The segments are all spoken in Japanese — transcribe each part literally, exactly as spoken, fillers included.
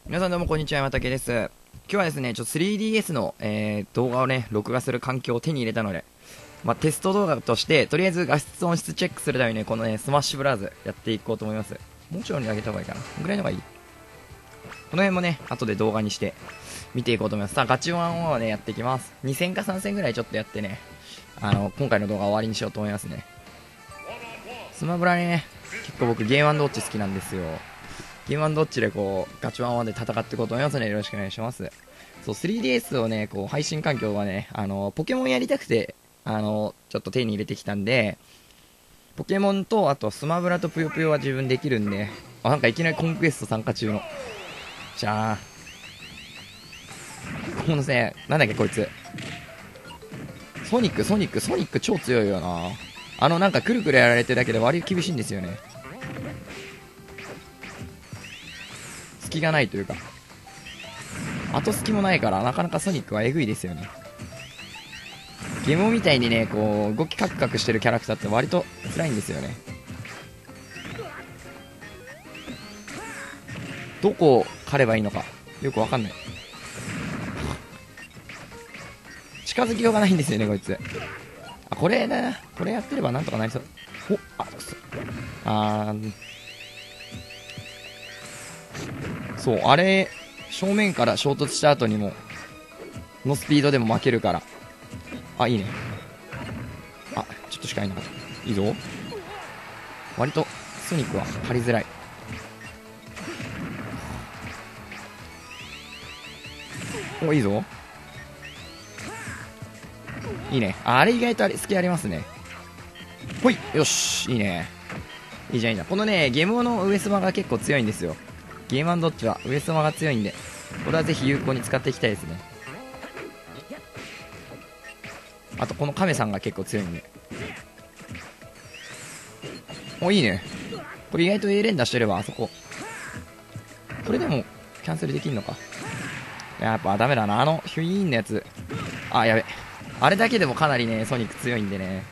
皆さんどうもこんにちは、山竹です。今日はですね、ちょっと スリーディーエス の、えー動画をね、録画する環境を手に入れたので、まあ、テスト動画として、とりあえず画質音質チェックするためにね、このね、スマッシュブラウズやっていこうと思います。もうちょい上げた方がいいかな。このぐらいの方がいい。この辺もね、後で動画にして見ていこうと思います。さあ、ガチワンをね、やっていきます。にせんかさんぜんぐらいちょっとやってね、あの、今回の動画終わりにしようと思いますね。スマブラね、結構僕ゲームウォッチ好きなんですよ。ゲームどっちでこうガチワンワンで戦っていこうと思いますのでよろしくお願いします。そう スリーディーエス をねこう配信環境はねあのポケモンやりたくてあのちょっと手に入れてきたんで、ポケモンとあとスマブラとぷよぷよは自分できるんで、あなんかいきなりコンクエスト参加中のじゃあこのせなんだっけこいつソニックソニックソニック超強いよな。あのなんかくるくるやられてるだけで割り厳しいんですよね。隙がないというか後隙もないからなかなかソニックはえぐいですよね。ゲームみたいにねこう動きカクカクしてるキャラクターって割と辛いんですよね。どこを狩ればいいのかよくわかんない。近づきようがないんですよねこいつ。あこれだな、これやってればなんとかなりそう。おあくそあーそうあれ正面から衝突した後にものスピードでも負けるから。あいいね。あちょっとしかいなかった。いいぞ。割とソニックは張りづらい。おいいぞ。いいね。ああれ意外とあれ隙ありますね。ほいよしいいね。いいじゃんいいじゃん。このねゲームの上スマが結構強いんですよ。ゲームどっちは上スマが強いんで、これはぜひ有効に使っていきたいですね。あとこのカメさんが結構強いんで。おいいね。これ意外と A 連打してればあそここれでもキャンセルできんのか。やっぱダメだなあのヒュイーンのやつ。あやべあれだけでもかなりねソニック強いんでね、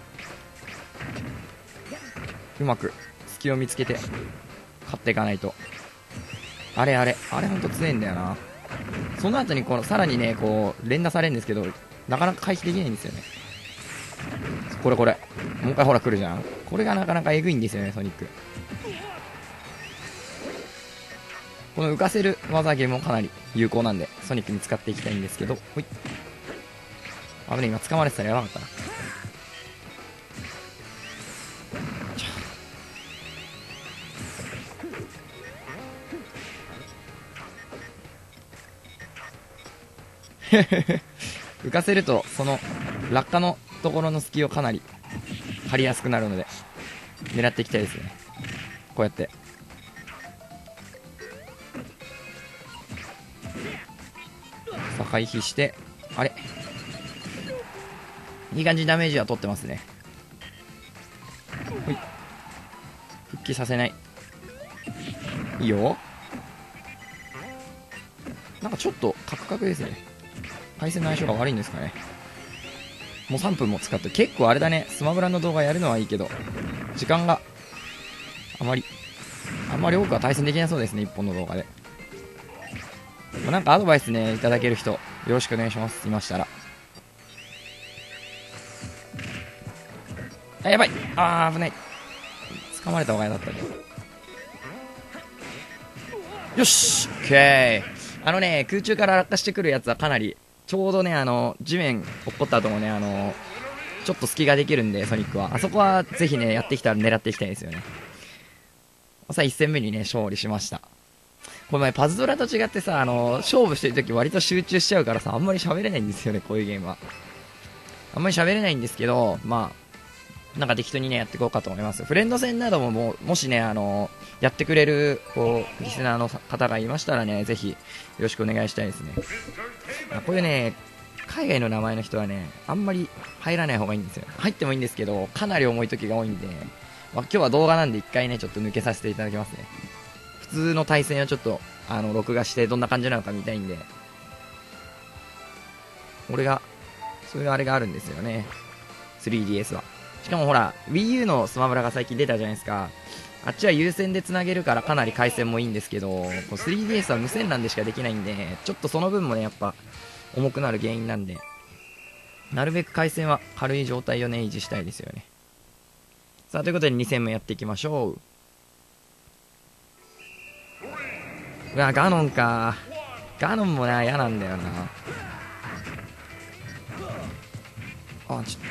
うまく隙を見つけて勝っていかないと。あれあれあれほんと強いんだよな。その後にこのさらにねこう連打されるんですけどなかなか回避できないんですよね。これこれもう一回ほら来るじゃん。これがなかなかえぐいんですよねソニック。この浮かせる技ゲームもかなり有効なんでソニックに使っていきたいんですけど、ほい危ねえ今掴まれてたらやばかったな。浮かせるとその落下のところの隙をかなり張りやすくなるので狙っていきたいですね。こうやってさあ回避して、あれいい感じにダメージは取ってますね。ほい復帰させない。いいよ。なんかちょっとカクカクですね。対戦の相性が悪いんですかね。もうさんぷんも使って結構あれだね。スマブラの動画やるのはいいけど時間があまりあんまり多くは対戦できなそうですねいっぽんの動画で。まあなんかアドバイスねいただける人よろしくお願いします。いましたら。あやばいあー危ない。掴まれた方が嫌だったね。よしオッケー。あのね空中から落下してくるやつはかなりちょうどねあの地面落っこった後もねあのちょっと隙ができるんでソニックはあそこはぜひねやってきたら狙っていきたいですよね。さあいっ戦目にね勝利しました。これ前パズドラと違ってさあの勝負してる時割と集中しちゃうからさあんまり喋れないんですよねこういうゲームは。あんまり喋れないんですけどまあなんか適当にねやっていこうかと思います。フレンド戦などもももしねあのやってくれるこうリスナーの方がいましたらねぜひよろしくお願いしたいですね。こういうね海外の名前の人はねあんまり入らない方がいいんですよ。入ってもいいんですけどかなり重い時が多いんで、まあ、今日は動画なんで一回ねちょっと抜けさせていただきますね。普通の対戦をちょっとあの録画してどんな感じなのか見たいんで、俺がそういうあれがあるんですよね スリーディーエス は。しかもほら Wii U のスマブラが最近出たじゃないですか。 あっちは有線でつなげるからかなり回線もいいんですけど、こう スリーディーエス は無線 LAN でしかできないんで、ちょっとその分もねやっぱ重くなる原因なんで、なるべく回線は軽い状態をね維持したいですよね。さあということでに戦目やっていきましょう。うわガノンか。ガノンもな嫌なんだよな。あちょっ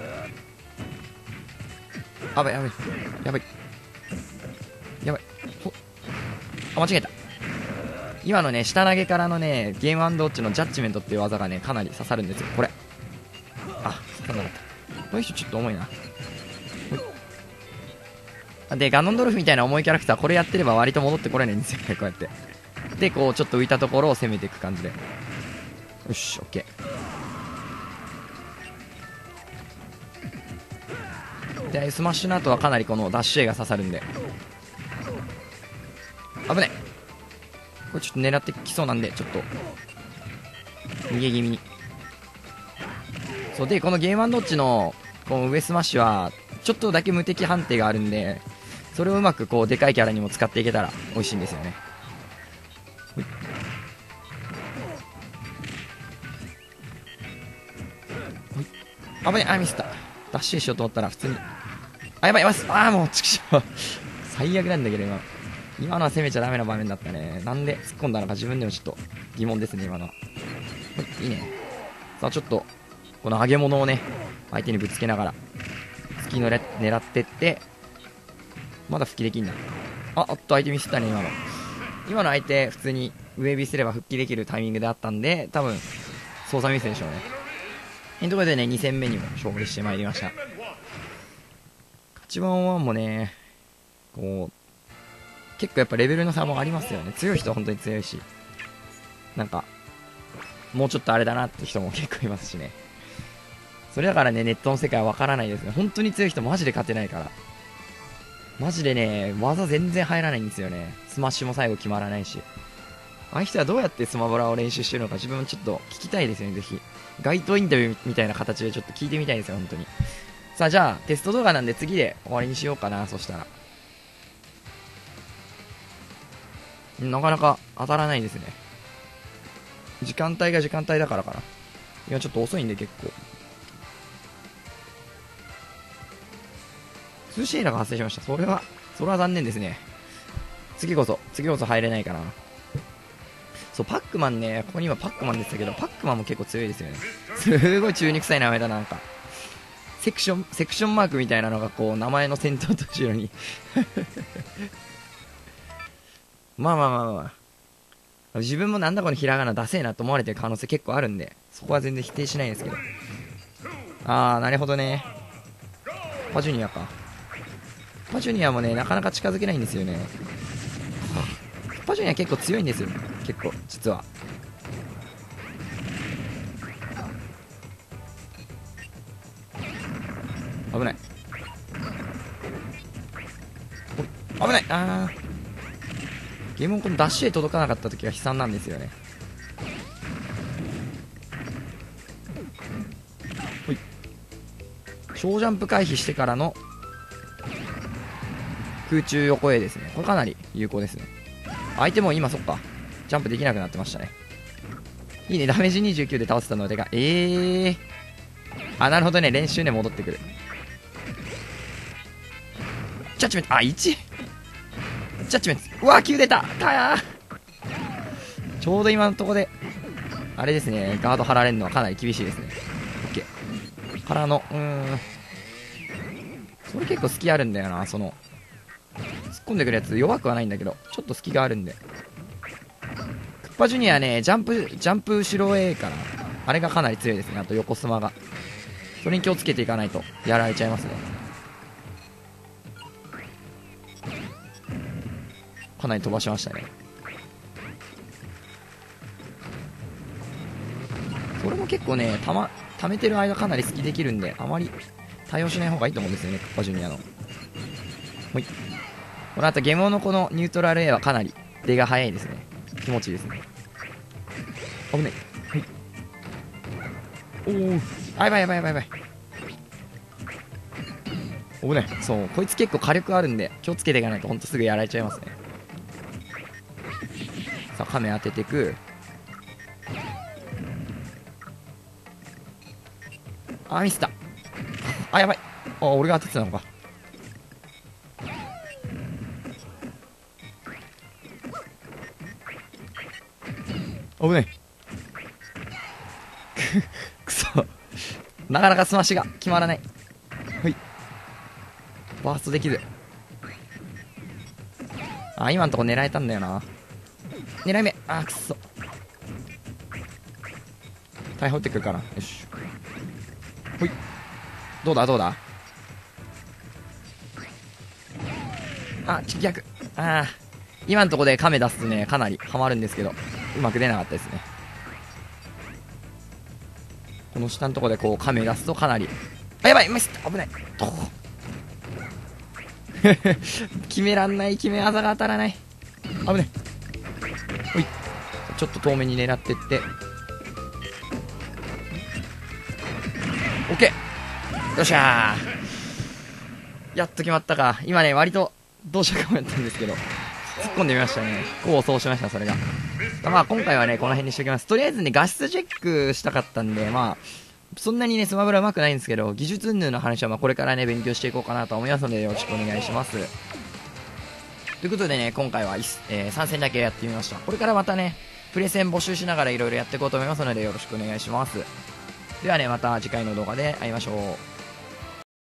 とあばいやばいやばいやばいほあ間違えた。今のね下投げからのねゲームアンドウォッチのジャッジメントっていう技がねかなり刺さるんですよ。これあ刺さんなかった。よいしょちょっと重いな。でガノンドルフみたいな重いキャラクターこれやってれば割と戻ってこれないんですよね。こうやってでこうちょっと浮いたところを攻めていく感じで、よしオッケーでスマッシュの後はかなりこのダッシュ A が刺さるんで危ない。これちょっと狙ってきそうなんでちょっと逃げ気味に。そうでこのゲームアンドウォッチのこの上スマッシュはちょっとだけ無敵判定があるんで、それをうまくこうでかいキャラにも使っていけたら美味しいんですよね。危ない。あミスった。ダッシュしようと思ったら普通にあやばいやばいああもうちくしょう最悪なんだけど今今のは攻めちゃダメな場面だったね。なんで突っ込んだのか自分でもちょっと疑問ですね今のは。いいね。さあちょっとこの揚げ物をね相手にぶつけながら突きのれ狙ってって、まだ復帰できんな。あおっと相手ミスったね今の。今の相手普通に上火すれば復帰できるタイミングであったんで多分操作ミスでしょうね。というところでねに戦目にも勝利してまいりました。勝ち番ワンもねこう結構やっぱレベルの差もありますよね。強い人は本当に強いし、なんかもうちょっとあれだなって人も結構いますしね。それだからねネットの世界はわからないですね。本当に強い人マジで勝てないから、マジでね技全然入らないんですよね。スマッシュも最後決まらないし、ああいう人はどうやってスマブラを練習してるのか自分もちょっと聞きたいですよね。ぜひ街頭インタビューみたいな形でちょっと聞いてみたいですよ本当に。さあじゃあテスト動画なんで次で終わりにしようかな。そしたらなかなか当たらないですね。時間帯が時間帯だからかな。今ちょっと遅いんで結構通信エラーが発生しました。それはそれは残念ですね。次こそ次こそ入れないかな。そうパックマンね、ここに今パックマンでしたけどパックマンも結構強いですよね。すごい中に臭い名前だ。なんかセクションセクションマークみたいなのがこう名前の先頭と後ろにまあまあまあまあ自分もなんだこのひらがなダセえなと思われてる可能性結構あるんでそこは全然否定しないんですけど。ああなるほどね。パジュニアか。パジュニアもねなかなか近づけないんですよね。パジュニア結構強いんですよ結構実は。危ない危ないあーゲームこのダッシュへ届かなかった時は悲惨なんですよね。ほい小ジャンプ回避してからの空中横 A ですね。これかなり有効ですね。相手も今そっかジャンプできなくなってましたね。いいねダメージにじゅうきゅうで倒せたのでかえーあなるほどね練習ね戻ってくる。ジャッジメントあいちジャッジメントうわきゅう出たたちょうど今のとこであれですねガード張られるのはかなり厳しいですね。 OK からのうーんそれ結構隙あるんだよな。その突っ込んでくるやつ弱くはないんだけどちょっと隙があるんで。クッパジュニアねジャンプジャンプ後ろ A かなあれがかなり強いですね。あと横スマがそれに気をつけていかないとやられちゃいますね。かなり飛ばしましたね。これも結構ねたま溜めてる間かなり好きできるんであまり対応しない方がいいと思うんですよねクッパジュニアの。ほいこの後ゲモのこのニュートラル A はかなり出が早いですね。気持ちいいですね。危ないはいおおあやばいやばいやばいやばい危ない。そう、こいつ結構火力あるんで、気をつけていかないとほんとすぐやられちゃいますね。さあ、亀当てていく。あ、ミスった。あ、やばい。あ、俺が当ててたのか。危ない。くそ。なかなかスマッシュが決まらない。はい。バーストできず。あ、今のとこ狙えたんだよな。狙い目。あ、くそ。大砲ってくるかな。よし。ほい。どうだどうだ。あ、ち逆。ああ。今のとこで亀出すとね、かなりハマるんですけど、うまく出なかったですね。この下のとこでこう亀出すとかなり。あ、やばいミスった。危ない。決めらんない。決め技が当たらない。危ない。ほい。ちょっと遠目に狙ってって。オッケー。よっしゃー。やっと決まったか。今ね、割とどうしようかもやったんですけど、突っ込んでみましたね。功を奏しました、それが。まあ今回はね、この辺にしておきます。とりあえずね、画質チェックしたかったんで、まあ、そんなにね、スマブラ上手くないんですけど、技術云々の話はまあこれからね、勉強していこうかなと思いますので、よろしくお願いします。ということでね、今回は、えー、さん戦だけやってみました。これからまたね、プレ戦募集しながらいろいろやっていこうと思いますので、よろしくお願いします。ではね、また次回の動画で会いましょう。